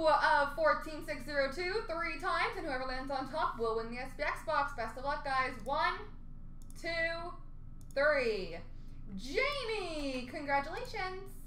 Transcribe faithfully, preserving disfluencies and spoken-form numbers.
of fourteen six zero two three times, and whoever lands on top will win the S B X box. Best of luck, guys. One, two, three. Jamie, congratulations.